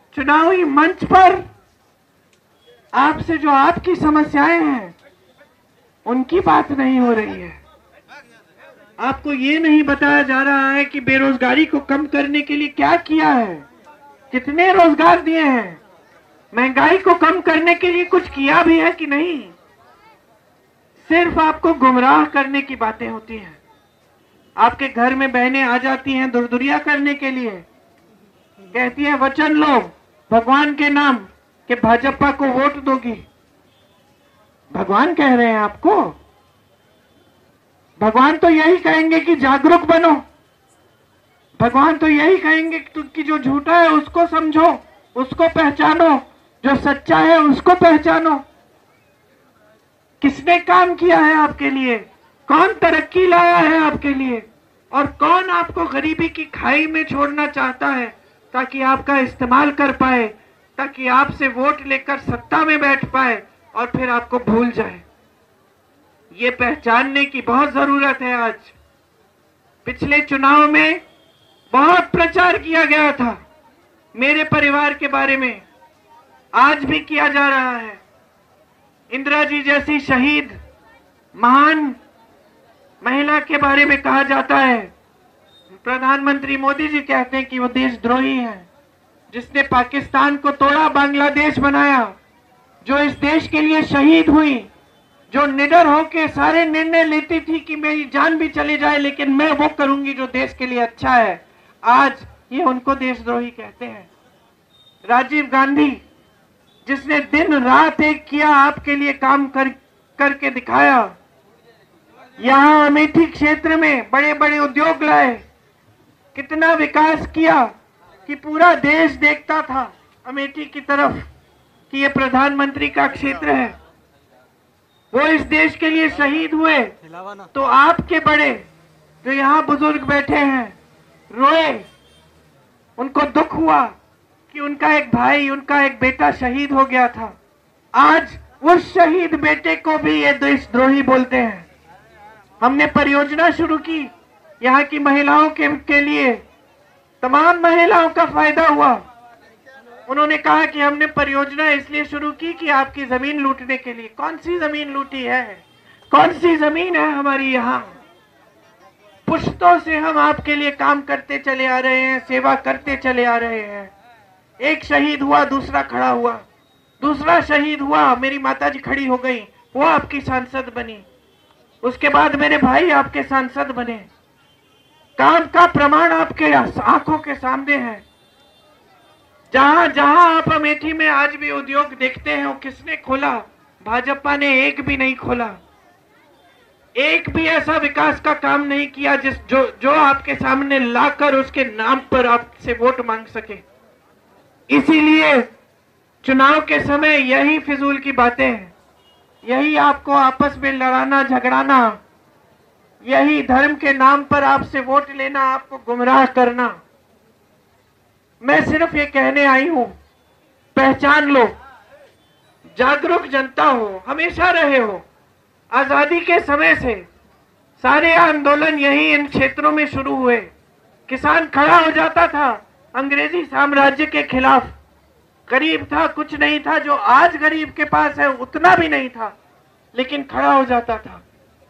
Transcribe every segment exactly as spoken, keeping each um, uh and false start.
चुनावी मंच पर आपसे जो आपकी समस्याएं हैं उनकी बात नहीं हो रही है। आपको ये नहीं बताया जा रहा है कि बेरोजगारी को कम करने के लिए क्या किया है, कितने रोजगार दिए हैं, महंगाई को कम करने के लिए कुछ किया भी है कि नहीं। सिर्फ आपको गुमराह करने की बातें होती हैं। आपके घर में बहनें आ जाती हैं दुरदुरिया करने के लिए, कहती हैं वचन लो भगवान के नाम कि भाजपा को वोट दोगी। भगवान कह रहे हैं आपको? भगवान तो यही कहेंगे कि जागरूक बनो। भगवान तो यही कहेंगे कि जो झूठा है उसको समझो, उसको पहचानो, जो सच्चा है उसको पहचानो। किसने काम किया है आपके लिए? कौन तरक्की लाया है आपके लिए? और कौन आपको गरीबी की खाई में छोड़ना चाहता है ताकि आपका इस्तेमाल कर पाए, ताकि आपसे वोट लेकर सत्ता में बैठ पाए और फिर आपको भूल जाए। ये पहचानने की बहुत जरूरत है। आज पिछले चुनाव में बहुत प्रचार किया गया था मेरे परिवार के बारे में, आज भी किया जा रहा है। इंदिरा जी जैसी शहीद महान महिला के बारे में कहा जाता है। प्रधानमंत्री मोदी जी कहते हैं कि वो देशद्रोही है, जिसने पाकिस्तान को तोड़ा, बांग्लादेश बनाया, जो इस देश के लिए शहीद हुई, जो निडर होकर सारे निर्णय लेती थी कि मेरी जान भी चली जाए लेकिन मैं वो करूंगी जो देश के लिए अच्छा है। आज ये उनको देशद्रोही कहते हैं। राजीव गांधी जिसने दिन रात एक किया, आपके लिए काम कर करके दिखाया। यहाँ अमेठी क्षेत्र में बड़े बड़े उद्योग लाए, कितना विकास किया कि पूरा देश देखता था अमेठी की तरफ कि ये प्रधानमंत्री का क्षेत्र है। वो इस देश के लिए शहीद हुए तो आपके बड़े जो यहाँ बुजुर्ग बैठे हैं रोए, उनको दुख हुआ कि उनका एक भाई, उनका एक बेटा शहीद हो गया था। आज उस शहीद बेटे को भी ये देशद्रोही बोलते हैं। हमने परियोजना शुरू की यहाँ की महिलाओं के, के लिए, तमाम महिलाओं का फायदा हुआ। उन्होंने कहा कि हमने परियोजना इसलिए शुरू की कि आपकी जमीन लूटने के लिए। कौन सी जमीन लूटी है? कौन सी जमीन है हमारी? यहाँ पुश्तों से हम आपके लिए काम करते चले आ रहे हैं, सेवा करते चले आ रहे हैं। एक शहीद हुआ, दूसरा खड़ा हुआ, दूसरा शहीद हुआ, मेरी माताजी खड़ी हो गई, वो आपकी सांसद बनी। उसके बाद मेरे भाई आपके सांसद बने। काम का प्रमाण आपके आंखों के सामने है। जहां जहां आप अमेठी में आज भी उद्योग देखते हैं, वो किसने खोला? भाजपा ने एक भी नहीं खोला। एक भी ऐसा विकास का काम नहीं किया जिस जो जो आपके सामने लाकर उसके नाम पर आपसे वोट मांग सके। इसीलिए चुनाव के समय यही फिजूल की बातें हैं, यही आपको आपस में लड़ाना झगड़ाना, यही धर्म के नाम पर आपसे वोट लेना, आपको गुमराह करना। मैं सिर्फ ये कहने आई हूं, पहचान लो, जागरूक जनता हो, हमेशा रहे हो। आजादी के समय से सारे आंदोलन यही इन क्षेत्रों में शुरू हुए। किसान खड़ा हो जाता था अंग्रेजी साम्राज्य के खिलाफ। गरीब था, कुछ नहीं था, जो आज गरीब के पास है उतना भी नहीं था, लेकिन खड़ा हो जाता था।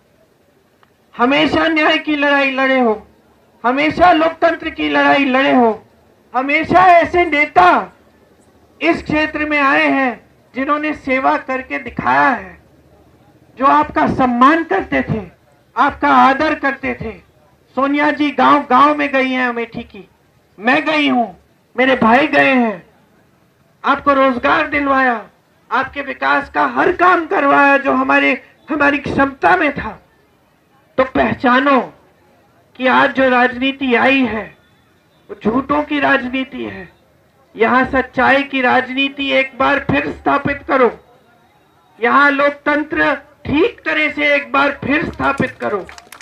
हमेशा न्याय की लड़ाई लड़े हो, हमेशा लोकतंत्र की लड़ाई लड़े हो, हमेशा ऐसे नेता इस क्षेत्र में आए हैं जिन्होंने सेवा करके दिखाया है, जो आपका सम्मान करते थे, आपका आदर करते थे। सोनिया जी गांव गांव में गई हैं अमेठी की, मैं गई हूं, मेरे भाई गए हैं, आपको रोजगार दिलवाया, आपके विकास का हर काम करवाया जो हमारे हमारी क्षमता में था। तो पहचानो कि आज जो राजनीति आई है वो झूठों की राजनीति है। यहां सच्चाई की राजनीति एक बार फिर स्थापित करो। यहां लोकतंत्र ठीक तरह से एक बार फिर स्थापित करो।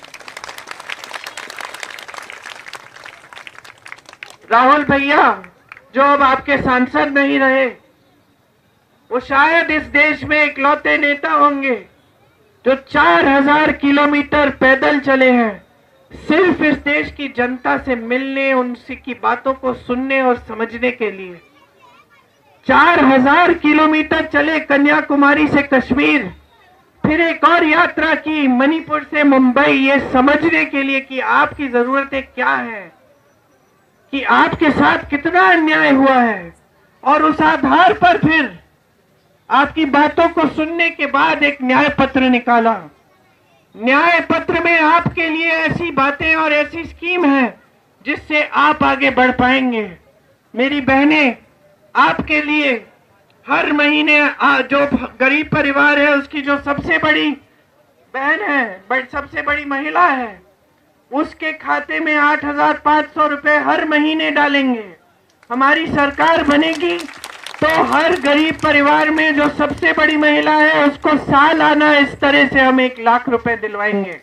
राहुल भैया जो अब आपके सांसद नहीं रहे, वो शायद इस देश में इकलौते नेता होंगे जो चार हजार किलोमीटर पैदल चले हैं, सिर्फ इस देश की जनता से मिलने, उनसे की बातों को सुनने और समझने के लिए। चार हजार किलोमीटर चले कन्याकुमारी से कश्मीर, फिर एक और यात्रा की मणिपुर से मुंबई, ये समझने के लिए कि आपकी जरूरतें क्या हैं, कि आपके साथ कितना अन्याय हुआ है, और उस आधार पर फिर आपकी बातों को सुनने के बाद एक न्याय पत्र निकाला। न्याय पत्र में आपके लिए ऐसी बातें और ऐसी स्कीम है जिससे आप आगे बढ़ पाएंगे। मेरी बहनें, आपके लिए हर महीने जो गरीब परिवार है उसकी जो सबसे बड़ी बहन है, बड़, सबसे बड़ी महिला है, उसके खाते में आठ हजार पांच सौ रुपए हर महीने डालेंगे। हमारी सरकार बनेगी तो हर गरीब परिवार में जो सबसे बड़ी महिला है उसको सालाना इस तरह से हम एक लाख रुपए दिलवाएंगे।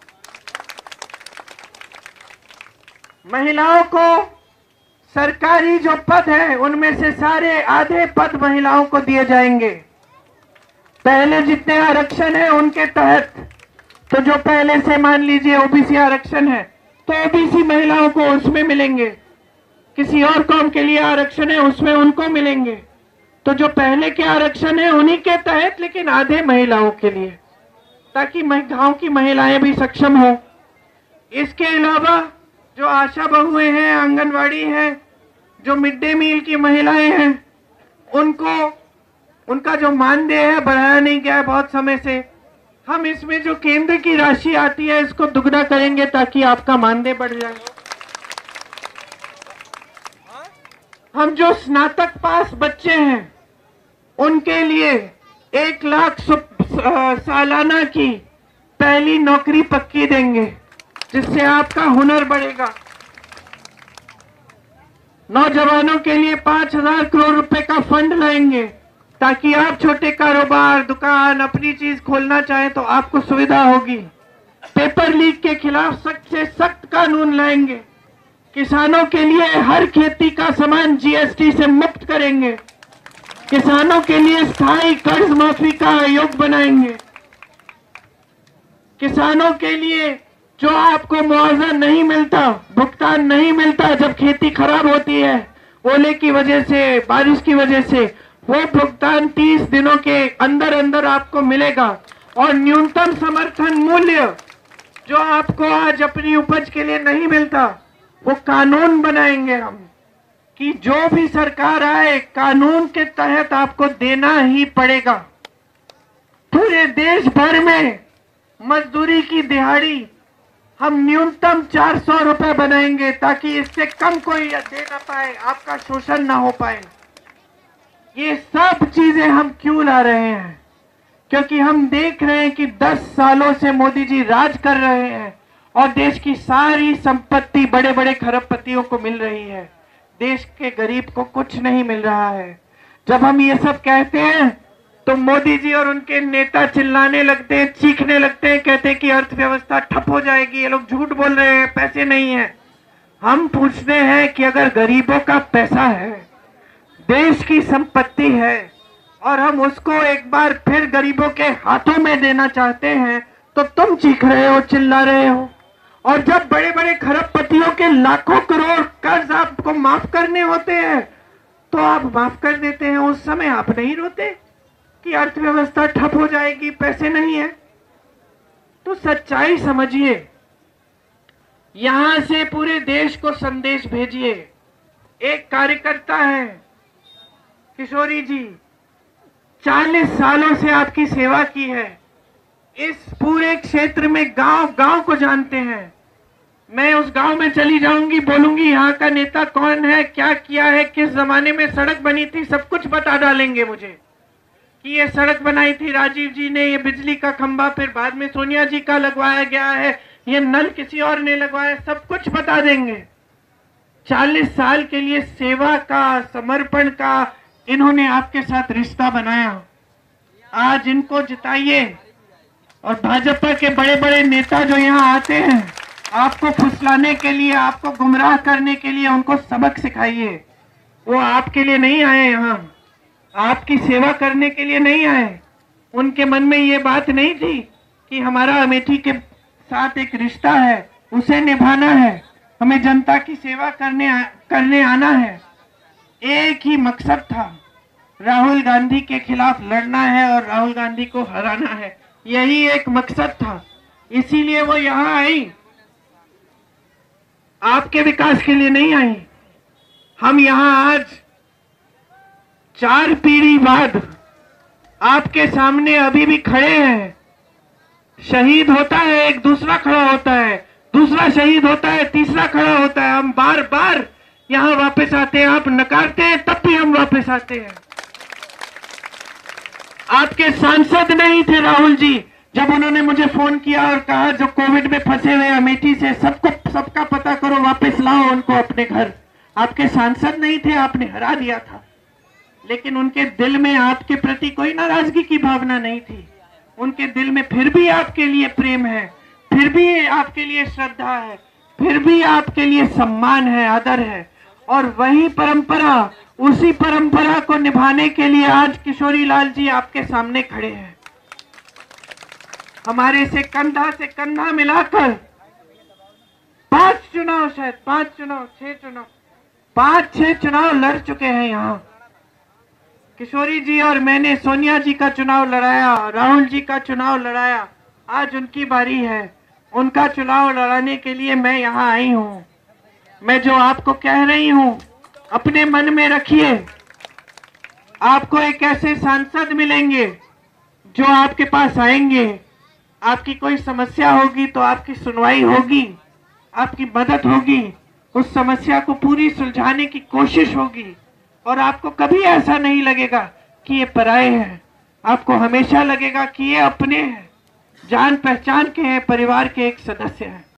महिलाओं को सरकारी जो पद है उनमें से सारे आधे पद महिलाओं को दिए जाएंगे। पहले जितने आरक्षण है उनके तहत, तो जो पहले से मान लीजिए ओबीसी आरक्षण है तो ओबीसी महिलाओं को उसमें मिलेंगे, किसी और कौम के लिए आरक्षण है उसमें उनको मिलेंगे। तो जो पहले के आरक्षण है उन्हीं के तहत, लेकिन आधे महिलाओं के लिए, ताकि गांव की महिलाएं भी सक्षम हो। इसके अलावा जो आशा बहुएं हैं, आंगनवाड़ी है, जो मिड डे मील की महिलाएं हैं, उनको उनका जो मानदेय है बढ़ाया नहीं गया है बहुत समय से। हम इसमें जो केंद्र की राशि आती है इसको दुगना करेंगे ताकि आपका मानदेय बढ़ जाए। हम जो स्नातक पास बच्चे हैं उनके लिए एक लाख सालाना की पहली नौकरी पक्की देंगे, जिससे आपका हुनर बढ़ेगा। नौजवानों के लिए पांच हजार करोड़ रुपए का फंड लाएंगे ताकि आप छोटे कारोबार, दुकान, अपनी चीज खोलना चाहें तो आपको सुविधा होगी। पेपर लीक के खिलाफ सख्त से सख्त कानून लाएंगे। किसानों के लिए हर खेती का सामान जीएसटी से मुक्त करेंगे। किसानों के लिए स्थायी कर्ज माफी का आयोग बनाएंगे। किसानों के लिए जो आपको मुआवजा नहीं मिलता, भुगतान नहीं मिलता जब खेती खराब होती है ओले की वजह से, बारिश की वजह से, वो भुगतान तीस दिनों के अंदर अंदर आपको मिलेगा। और न्यूनतम समर्थन मूल्य जो आपको आज अपनी उपज के लिए नहीं मिलता, वो कानून बनाएंगे हम कि जो भी सरकार आए कानून के तहत आपको देना ही पड़ेगा। पूरे देश भर में मजदूरी की दिहाड़ी हम न्यूनतम चार सौ रुपए बनाएंगे ताकि इससे कम कोई दे ना पाए, आपका शोषण ना हो पाए। ये सब चीजें हम क्यों ला रहे हैं? क्योंकि हम देख रहे हैं कि दस सालों से मोदी जी राज कर रहे हैं और देश की सारी संपत्ति बड़े बड़े खरबपतियों को मिल रही है, देश के गरीब को कुछ नहीं मिल रहा है। जब हम ये सब कहते हैं तो मोदी जी और उनके नेता चिल्लाने लगते हैं, चीखने लगते हैं, कहते हैं कि अर्थव्यवस्था ठप हो जाएगी, ये लोग झूठ बोल रहे हैं, पैसे नहीं है। हम पूछते हैं कि अगर गरीबों का पैसा है, देश की संपत्ति है, और हम उसको एक बार फिर गरीबों के हाथों में देना चाहते हैं, तो तुम चीख रहे हो, चिल्ला रहे हो। और जब बड़े बड़े खरबपतियों के लाखों करोड़ कर्ज आपको माफ करने होते हैं तो आप माफ कर देते हैं। उस समय आप नहीं रोते कि अर्थव्यवस्था ठप हो जाएगी, पैसे नहीं है। तो सच्चाई समझिए, यहां से पूरे देश को संदेश भेजिए। एक कार्यकर्ता है किशोरी जी, चालीस सालों से आपकी सेवा की है, इस पूरे क्षेत्र में गांव गांव को जानते हैं। मैं उस गांव में चली जाऊंगी, बोलूंगी यहाँ का नेता कौन है, क्या किया है, किस जमाने में सड़क बनी थी, सब कुछ बता डालेंगे मुझे कि ये सड़क बनाई थी राजीव जी ने, ये बिजली का खंभा फिर बाद में सोनिया जी का लगवाया गया है, ये नल किसी और ने लगवाया, सब कुछ बता देंगे। चालीस साल के लिए सेवा का, समर्पण का इन्होंने आपके साथ रिश्ता बनाया। आज इनको जिताइए। और भाजपा के बड़े बड़े नेता जो यहाँ आते हैं आपको फुसलाने के लिए, आपको गुमराह करने के लिए, उनको सबक सिखाइए। वो आपके लिए नहीं आए, यहाँ आपकी सेवा करने के लिए नहीं आए। उनके मन में ये बात नहीं थी कि हमारा अमेठी के साथ एक रिश्ता है, उसे निभाना है, हमें जनता की सेवा करने आ, करने आना है। एक ही मकसद था राहुल गांधी के खिलाफ लड़ना है और राहुल गांधी को हराना है, यही एक मकसद था। इसीलिए वो यहां आई, आपके विकास के लिए नहीं आई। हम यहां आज चार पीढ़ी बाद आपके सामने अभी भी खड़े हैं। शहीद होता है, एक दूसरा खड़ा होता है, दूसरा शहीद होता है, तीसरा खड़ा होता है। हम बार बार यहां वापस आते हैं, आप नकारते हैं तब भी हम वापस आते हैं। आपके सांसद नहीं थे राहुल जी, जब उन्होंने मुझे फोन किया और कहा जो कोविड में फंसे हुए अमेठी से सबको सबका पता करो, वापस लाओ उनको अपने घर। आपके सांसद नहीं थे, आपने हरा दिया था, लेकिन उनके दिल में आपके प्रति कोई नाराजगी की भावना नहीं थी। उनके दिल में फिर भी आपके लिए प्रेम है, फिर भी आपके लिए श्रद्धा है, फिर भी आपके लिए सम्मान है, आदर है। और वही परंपरा, उसी परंपरा को निभाने के लिए आज किशोरी लाल जी आपके सामने खड़े हैं। हमारे से कंधा से कंधा मिलाकर पांच चुनाव, शायद पांच चुनाव, छह चुनाव, पांच छह चुनाव लड़ चुके हैं यहाँ। किशोरी जी और मैंने सोनिया जी का चुनाव लड़ाया, राहुल जी का चुनाव लड़ाया। आज उनकी बारी है, उनका चुनाव लड़ाने के लिए मैं यहाँ आई हूँ। मैं जो आपको कह रही हूँ अपने मन में रखिए। आपको एक ऐसे सांसद मिलेंगे जो आपके पास आएंगे, आपकी कोई समस्या होगी तो आपकी सुनवाई होगी, आपकी मदद होगी, उस समस्या को पूरी सुलझाने की कोशिश होगी। और आपको कभी ऐसा नहीं लगेगा कि ये पराये हैं, आपको हमेशा लगेगा कि ये अपने हैं, जान पहचान के हैं, परिवार के एक सदस्य हैं।